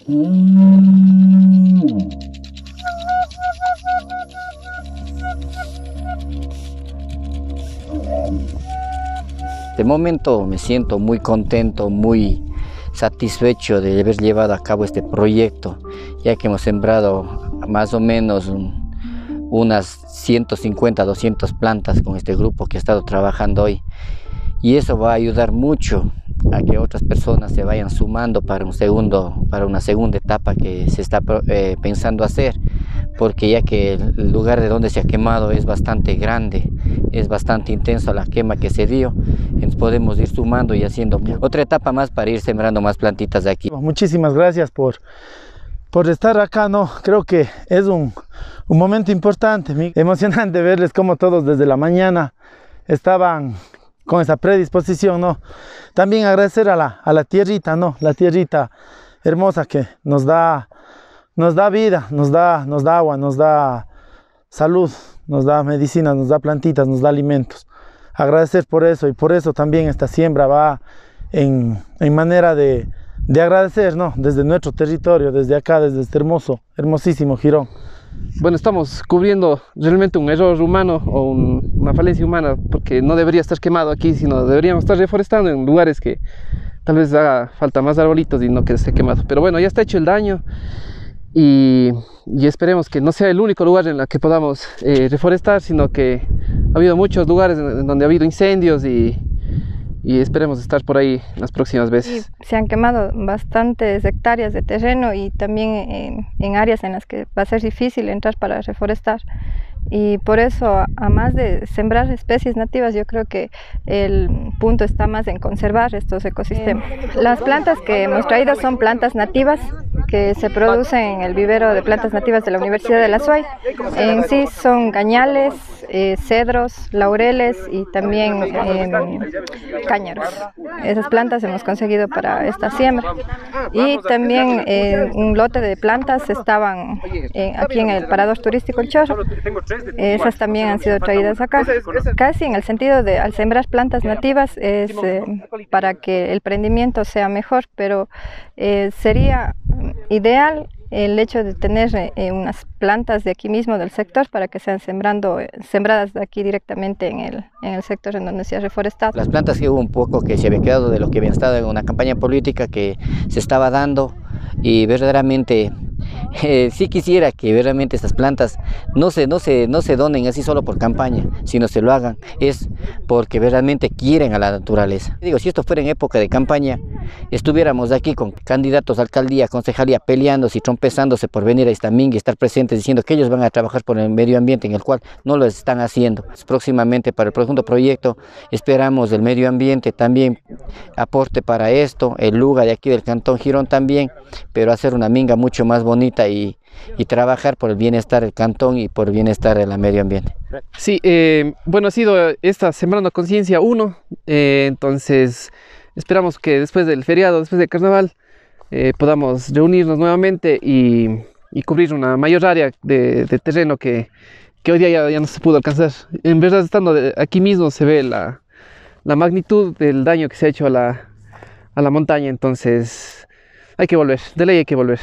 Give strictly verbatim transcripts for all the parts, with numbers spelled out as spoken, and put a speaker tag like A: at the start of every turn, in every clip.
A: De momento me siento muy contento, muy satisfecho de haber llevado a cabo este proyecto, ya que hemos sembrado más o menos un, unas ciento cincuenta, doscientas plantas con este grupo que ha estado trabajando hoy. Y eso va a ayudar mucho a que otras personas se vayan sumando para, un segundo, para una segunda etapa que se está eh, pensando hacer, porque ya que el lugar de donde se ha quemado es bastante grande, es bastante intenso la quema que se dio, entonces podemos ir sumando y haciendo otra etapa más para ir sembrando más plantitas de aquí.
B: Muchísimas gracias por, por estar acá, ¿no? Creo que es un, un momento importante, emocionante verles cómo todos desde la mañana estaban con esa predisposición, ¿no? También agradecer a la, a la tierrita, ¿no? La tierrita hermosa que nos da, nos da vida, nos da, nos da agua, nos da salud, nos da medicinas, nos da plantitas, nos da alimentos. Agradecer por eso, y por eso también esta siembra va en, en manera de, de agradecer, ¿no? Desde nuestro territorio, desde acá, desde este hermoso, hermosísimo Girón.
C: Bueno, estamos cubriendo realmente un error humano o un, una falencia humana, porque no debería estar quemado aquí, sino deberíamos estar reforestando en lugares que tal vez haga falta más arbolitos y no que esté quemado. Pero bueno, ya está hecho el daño y, y esperemos que no sea el único lugar en el que podamos eh, reforestar, sino que ha habido muchos lugares en, en donde ha habido incendios y, y esperemos estar por ahí las próximas veces.
D: Y se han quemado bastantes hectáreas de terreno y también en, en áreas en las que va a ser difícil entrar para reforestar. Y por eso, a más de sembrar especies nativas, yo creo que el punto está más en conservar estos ecosistemas. Las plantas que hemos traído son plantas nativas que se producen en el vivero de plantas nativas de la Universidad de la SUAY. En sí son cañales, eh, cedros, laureles y también eh, cáñaros. Esas plantas hemos conseguido para esta siembra. Y también eh, un lote de plantas estaban eh, aquí en el Parador Turístico El Chorro. Esas también han sido traídas acá, casi en el sentido de al sembrar plantas nativas es eh, para que el prendimiento sea mejor, pero eh, sería ideal el hecho de tener eh, unas plantas de aquí mismo del sector para que sean sembrando, eh, sembradas de aquí directamente en el, en el sector en donde se ha reforestado.
A: Las plantas que hubo un poco que se había quedado de lo que había estado en una campaña política que se estaba dando, y verdaderamente eh, sí quisiera que verdaderamente estas plantas no se, no, se, no se donen así solo por campaña, sino se lo hagan es porque verdaderamente quieren a la naturaleza. Digo, si esto fuera en época de campaña, estuviéramos aquí con candidatos a alcaldía, concejalía, peleándose y trompezándose por venir a Estamingue y estar presentes diciendo que ellos van a trabajar por el medio ambiente, en el cual no lo están haciendo. Próximamente para el próximo proyecto esperamos el medio ambiente también aporte para esto, el Luga de aquí del Cantón Girón también, pero hacer una minga mucho más bonita y, y trabajar por el bienestar del cantón y por el bienestar del medio ambiente.
C: Sí, eh, bueno, ha sido esta Sembrando Conciencia uno, eh, entonces esperamos que después del feriado, después del carnaval, eh, podamos reunirnos nuevamente y, y cubrir una mayor área de, de terreno que, que hoy día ya, ya no se pudo alcanzar. En verdad, estando de, aquí mismo se ve la, la magnitud del daño que se ha hecho a la, a la montaña, entonces hay que volver, de ley hay que volver.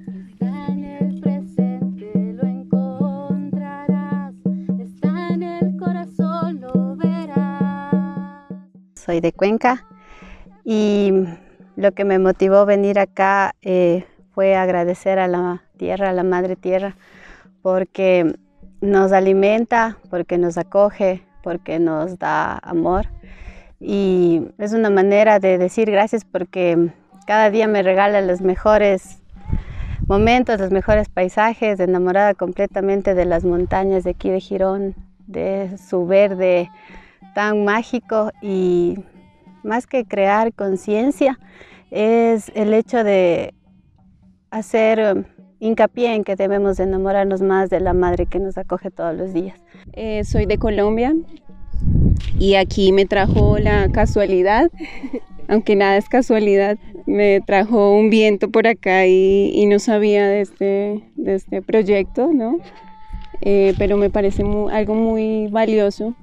E: Soy de Cuenca y lo que me motivó a venir acá eh, fue agradecer a la tierra, a la madre tierra, porque nos alimenta, porque nos acoge, porque nos da amor. Y es una manera de decir gracias porque cada día me regala los mejores momentos, los mejores paisajes, enamorada completamente de las montañas de aquí de Girón, de su verde tan mágico. Y más que crear conciencia, es el hecho de hacer hincapié en que debemos enamorarnos más de la madre que nos acoge todos los días.
F: Eh, soy de Colombia y aquí me trajo la casualidad, aunque nada es casualidad, me trajo un viento por acá y, y no sabía de este, de este proyecto, ¿no? Eh, pero me parece muy, algo muy valioso.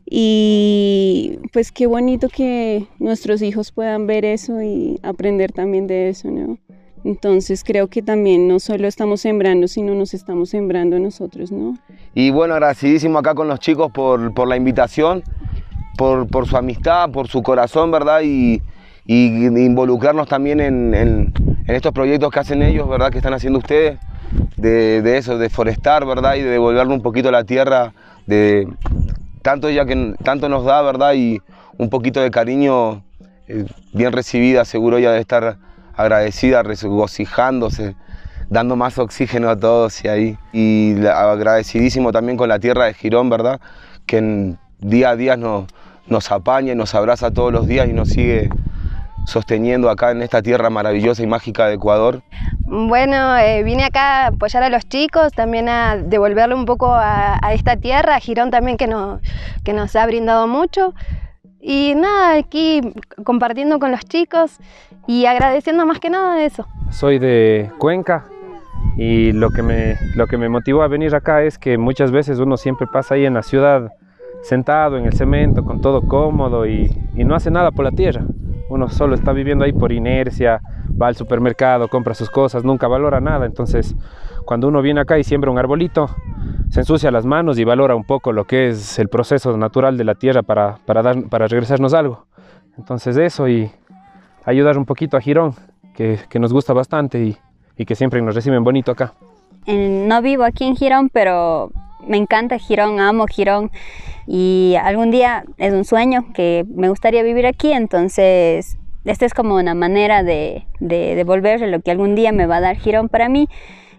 F: Y pues qué bonito que nuestros hijos puedan ver eso y aprender también de eso, ¿no? Entonces creo que también no solo estamos sembrando, sino nos estamos sembrando nosotros, ¿no?
G: Y bueno, agradecidísimo acá con los chicos por, por la invitación, por, por su amistad, por su corazón, ¿verdad? Y, y involucrarnos también en, en, en estos proyectos que hacen ellos, ¿verdad? Que están haciendo ustedes, de, de eso, de forestar, ¿verdad? Y de devolverle un poquito a la tierra, de tanto ella que tanto nos da, ¿verdad? Y un poquito de cariño eh, bien recibida, seguro ella debe estar agradecida, regocijándose, dando más oxígeno a todos y ahí. Y agradecidísimo también con la tierra de Girón, ¿verdad? Que en, día a día nos, nos apaña y nos abraza todos los días y nos sigue sosteniendo acá en esta tierra maravillosa y mágica de Ecuador.
H: Bueno, eh, vine acá a apoyar a los chicos, también a devolverle un poco a, a esta tierra, a Girón también que, no, que nos ha brindado mucho. Y nada, aquí compartiendo con los chicos y agradeciendo más que nada eso.
I: Soy de Cuenca y lo que me, lo que me motivó a venir acá es que muchas veces uno siempre pasa ahí en la ciudad sentado en el cemento con todo cómodo y, y no hace nada por la tierra. Uno solo está viviendo ahí por inercia, va al supermercado, compra sus cosas, nunca valora nada. Entonces cuando uno viene acá y siembra un arbolito, se ensucia las manos y valora un poco lo que es el proceso natural de la tierra para, para, dar, para regresarnos algo. Entonces eso y ayudar un poquito a Girón, que, que nos gusta bastante y, y que siempre nos reciben bonito acá.
J: No vivo aquí en Girón, pero me encanta Girón, amo Girón y algún día es un sueño que me gustaría vivir aquí, entonces esta es como una manera de, de devolverle lo que algún día me va a dar Girón para mí.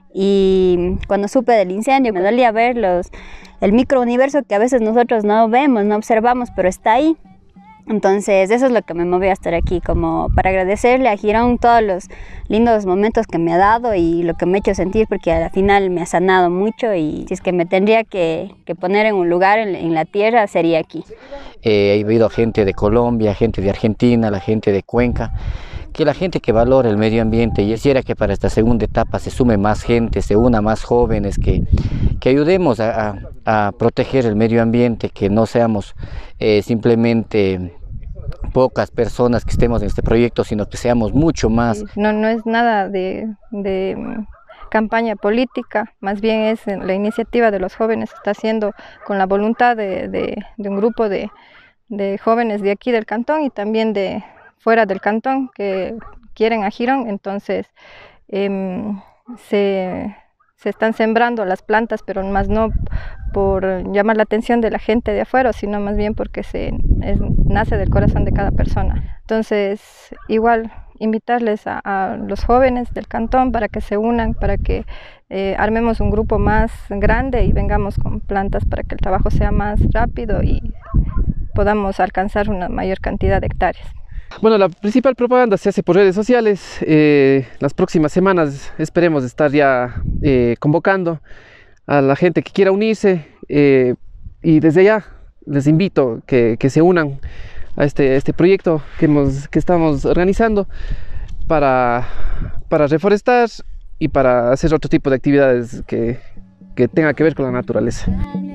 J: Y cuando supe del incendio me dolía ver los, el microuniverso que a veces nosotros no vemos, no observamos, pero está ahí. Entonces eso es lo que me movió a estar aquí, como para agradecerle a Girón todos los lindos momentos que me ha dado y lo que me ha hecho sentir, porque al final me ha sanado mucho y si es que me tendría que, que poner en un lugar en, en la tierra sería aquí.
A: Eh, he habido gente de Colombia, gente de Argentina, la gente de Cuenca, que la gente que valora el medio ambiente, y quisiera que para esta segunda etapa se sume más gente, se una más jóvenes, que, que ayudemos a, a, a proteger el medio ambiente, que no seamos eh, simplemente pocas personas que estemos en este proyecto, sino que seamos mucho más.
D: No, no es nada de, de campaña política, más bien es la iniciativa de los jóvenes, está haciendo con la voluntad de, de, de un grupo de, de jóvenes de aquí del cantón y también de fuera del cantón que quieren a Girón. Entonces eh, se, se están sembrando las plantas, pero más no por llamar la atención de la gente de afuera, sino más bien porque se, es, nace del corazón de cada persona. Entonces igual invitarles a, a los jóvenes del cantón para que se unan, para que eh, armemos un grupo más grande y vengamos con plantas para que el trabajo sea más rápido y podamos alcanzar una mayor cantidad de hectáreas.
C: Bueno, la principal propaganda se hace por redes sociales. Eh, las próximas semanas esperemos estar ya eh, convocando a la gente que quiera unirse eh, y desde allá les invito que, que se unan a este, este proyecto que, hemos, que estamos organizando para, para reforestar y para hacer otro tipo de actividades que, que tengan que ver con la naturaleza.